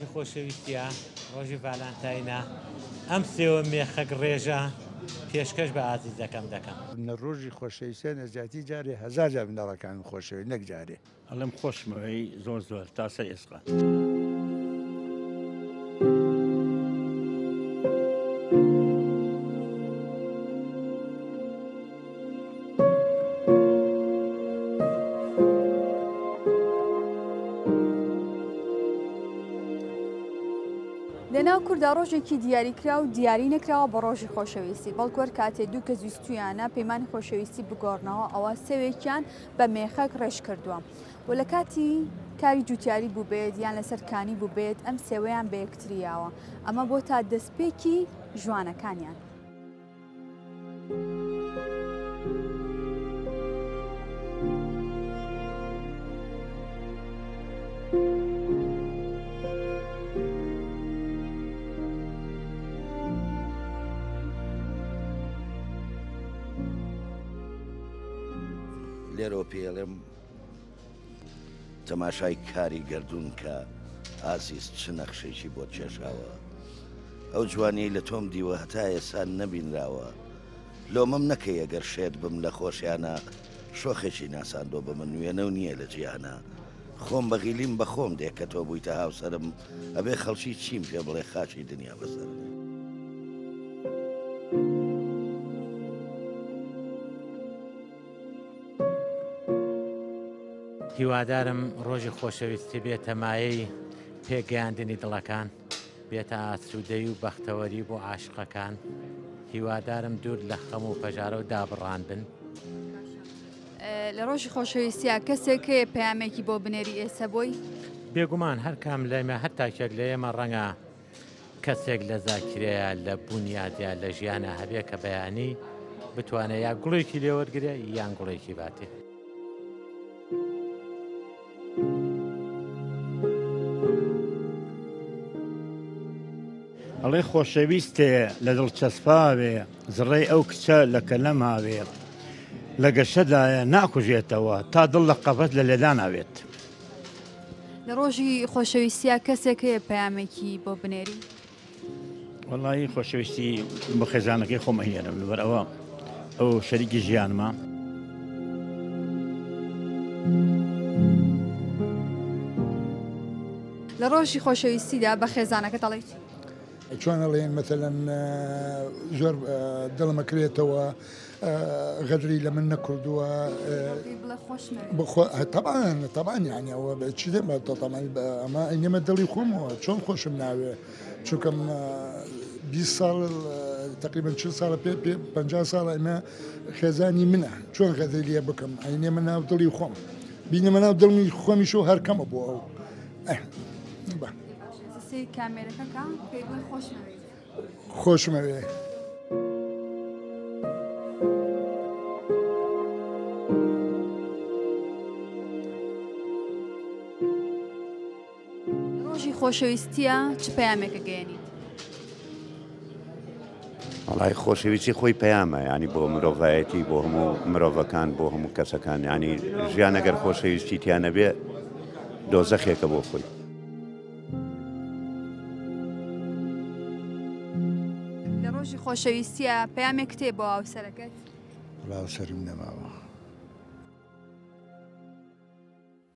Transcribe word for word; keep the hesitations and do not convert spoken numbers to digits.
ڕۆژی خۆشەویستیە ڕۆژی ڤالانتاینە ئەم سێوە مێخەک ڕێژە پێشکەش بە ئازیزەکەم دەکەم لە ڕۆژی خۆشەویستە نەزیاتی جارێ هەزار جار منداڵەکان خۆشەوی نەک جارێ ئەڵێم خۆشمەوەی زۆر زۆر تا سەر ئێستا لەناو کووردا ڕۆژێکی دیاریکرا و دیاری نەکراوە بە ڕۆژی خۆشەویستی بەڵکو وەر کاتێ دوو کە زیستویانە پەیمانی خۆشەویستی بگۆڕنەوە ئەوە سێوێکیان بە مێخەک ڕێژ کردووە و لە کاتی کاری جوتیاری بوو بێت یان لەسەر کانی بوو بێت ئەم سێوەیان بە یەکتریاوە ئەمە بۆ تا دەستپێکی جوانەکانیان. لێرەوە پێڵێم تەماشای کاری گردوون کە ئازیز چ نەخشێکی بۆ چێژاوە ئەو جوانی لە تۆم دیوە هەتا ئێسان نەبینراوە لۆمەم نەکەی ئەگەر شێت بم لە خۆشیانە شۆخێکی ناساندۆ بە من وێنە و نییە لە جیانە خۆم بەغیلیم بە خۆم دێک کە تۆ بوویتە هاوسەرم ئەبێ خەڵکی چیم پێ بڵێ خاچی دنیا بەسەر هیوادارم ڕۆژی خۆشەویستی بێتە مایەی پێگەیاندنی دڵەکان بێتە ئاسوودەی و بەختەوەری بۆ عاشقەکان هیوادارم دوور لە خەم و پەژارە و دابڕان بن. لە ڕۆژی خۆشەویستیە کەسێک هەیە پەیامێکی بۆ بنێری ئێستا بۆی؟ بێگومان هەر کام لەمە هەتاکێک لە ئێمە ڕەنگە کەسێک لە زاکرەیە لە بوونیادیا لە ژیانە هەبێ کە بەیانی بتوانێت یا گوڵێکی لێوەرگرێ یان گوڵێکی باتێ. ئەڵێ خۆشەویستێ لە دڵچەسپاوێ زڕێی ئەو کچە لە کەلەماوێ لە گەشەدایە ناکوژێتەوە تا دڵ لە قەبەت لە لێدا ناوێت. لە ڕۆژی خۆشەویستیە کەسێک هەیە پەیامێکی بۆ بنێری؟ وەڵی خۆشەویستی بە خێزانەکەی خۆمە هێنم لەبەر ئەوە ئەو شەریکی ژیانمە. لە ڕۆژی خۆشەویستیدا بە خێزانەکە دەڵێیت؟ چۆن ئەڵێن مەتەلەن زۆر دڵمەکرێتەوە غەدری لە من نەکردووە تەبان تەبان یعنی ئەوە چی دێمە ئەمە ئەینەمە دڵی خۆمەوە چۆن خۆشم ناوێ چونکەم بیست ساڵ تقریبا چل ساڵە پێ پێ پەنجا ساڵە ئەمە خێزانی منە چۆن غەدری لێ بکەم ئەینێمە ناو دڵی خۆم بینەمە ناو دڵنی خۆمیشۆ هەرکەمە بۆ ئەو کامێرەکە خۆشمەوێ. ڕۆژی خۆشەویستیە چ پەیامێکە گەیەنیت؟ وەڵای خۆشەویستی خۆی پەیامە ینی بۆ مرۆڤایەتی بۆ هەموو مرۆڤەکان بۆ هەموو کەسەکان ینی ژیان ئەگەر خۆشەویستی تیانە بێ دۆزەخێکە بۆ خۆی. لە ڕۆژی خۆشەویستیە پەیامێک کتێ بۆ هاوسەرەکەت؟ هاوسەرم نەماوە.